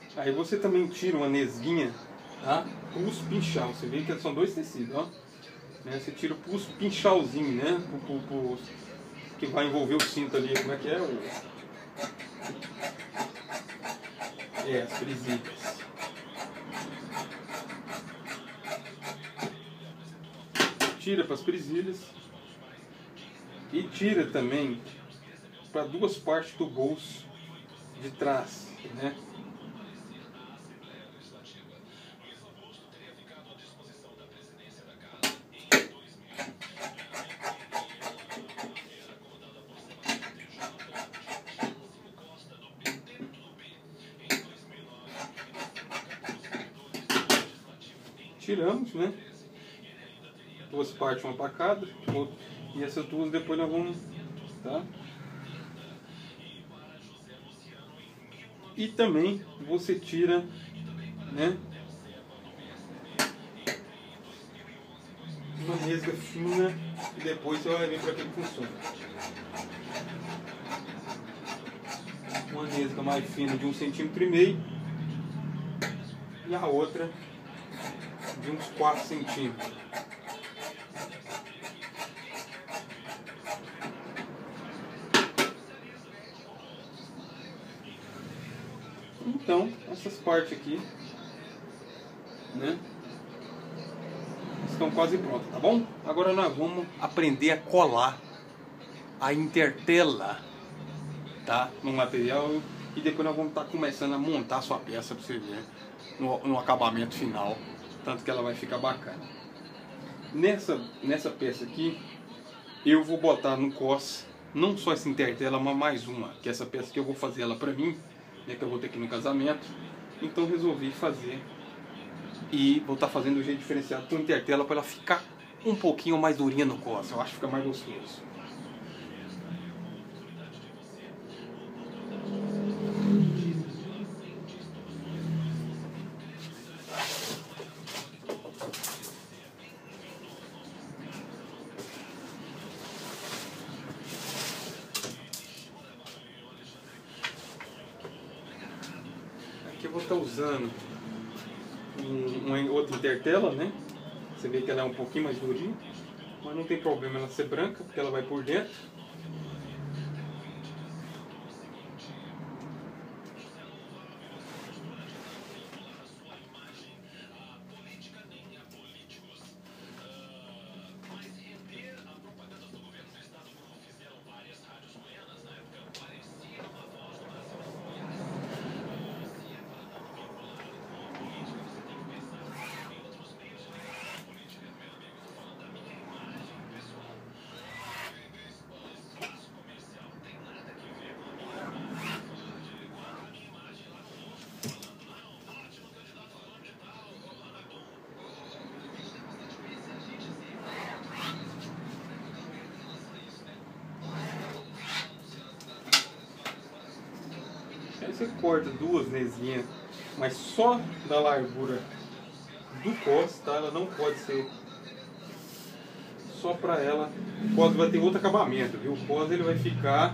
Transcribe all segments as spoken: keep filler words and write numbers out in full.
Aí você também tira uma nesguinha, tá? Pulso pinchal. Você vê que são dois tecidos, ó. Né? Você tira o pulso pinchalzinho, né? O, o, o, que vai envolver o cinto ali. Como é que é? O... É, as presilhas. Tira para as presilhas. E tira também para duas partes do bolso de trás, né? Tiramos, né? Duas partes, uma para cada, e essas duas depois nós vamos, tá? E também você tira, né? Uma nesga fina e depois você vai ver para que que funciona. Uma nesga mais fina de um centímetro e meio e a outra de uns quatro centímetros. Então, essas partes aqui, né, estão quase prontas, tá bom? Agora nós vamos aprender a colar a intertela, tá, no material, e depois nós vamos estar começando a montar a sua peça para você ver no, no acabamento final, tanto que ela vai ficar bacana. Nessa, nessa peça aqui, eu vou botar no cos não só essa intertela, mas mais uma, que é essa peça que eu vou fazer ela pra mim, né, que eu vou ter aqui no casamento. Então resolvi fazer e vou estar fazendo do jeito diferenciado com intertela para ela ficar um pouquinho mais durinha no cos. Eu acho que fica mais gostoso. Aqui eu vou estar usando um, uma outra intertela, né? Você vê que ela é um pouquinho mais durinha, mas não tem problema ela ser branca, porque ela vai por dentro. Aí você corta duas nesguinhas, mas só da largura do cos, tá? Ela não pode ser só pra ela. O cos vai ter outro acabamento, viu? O cos ele vai ficar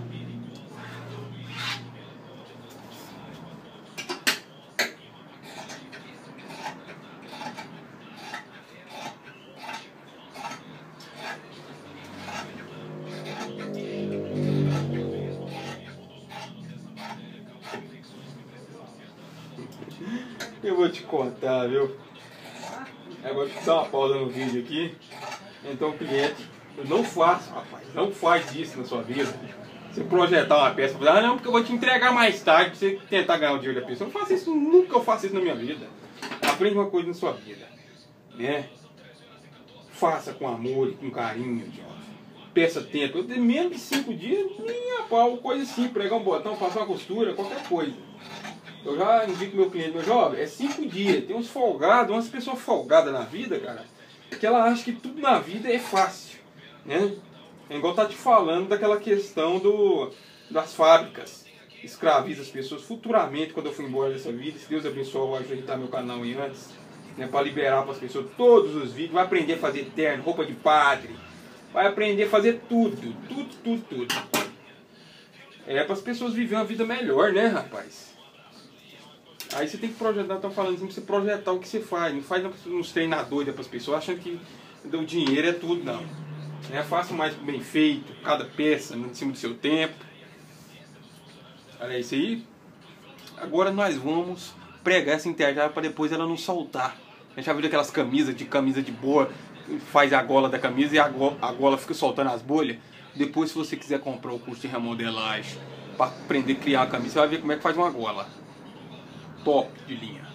eu vou te contar, viu? Eu vou te dar uma pausa no vídeo aqui. Então, cliente, eu não faço, rapaz, não faz isso na sua vida. Você projetar uma peça, ah, não, porque eu vou te entregar mais tarde pra você tentar ganhar o dinheiro da pessoa. Eu não faço isso, nunca eu faço isso na minha vida. Aprende uma coisa na sua vida, né? Faça com amor e com carinho, jovem. Peça tempo. Eu menos de cinco dias, minha pau, coisa assim, pregar um botão, passar uma costura, qualquer coisa. Eu já indico meu cliente, meu jovem, é cinco dias. Tem uns folgados, umas pessoas folgadas na vida, cara, que ela acha que tudo na vida é fácil, né? É igual tá te falando daquela questão do, das fábricas. Escraviza as pessoas. Futuramente, quando eu for embora dessa vida, se Deus abençoe, eu vou ajeitar meu canal aí antes, né, para liberar para as pessoas todos os vídeos. Vai aprender a fazer terno, roupa de padre. Vai aprender a fazer tudo, tudo, tudo, tudo. É para as pessoas viverem uma vida melhor, né, rapaz? Aí você tem que projetar, tô falando assim, pra você projetar o que você faz. Não faz uns treinadores para as pessoas achando que o dinheiro é tudo, não. É fácil, mais bem feito, cada peça em cima do seu tempo. Olha isso aí. Agora nós vamos pregar essa interjada para depois ela não soltar. A gente já viu aquelas camisas de camisa de boa, faz a gola da camisa e a gola, a gola fica soltando as bolhas. Depois, se você quiser comprar o curso de remodelagem para aprender a criar a camisa, você vai ver como é que faz uma gola top de linha.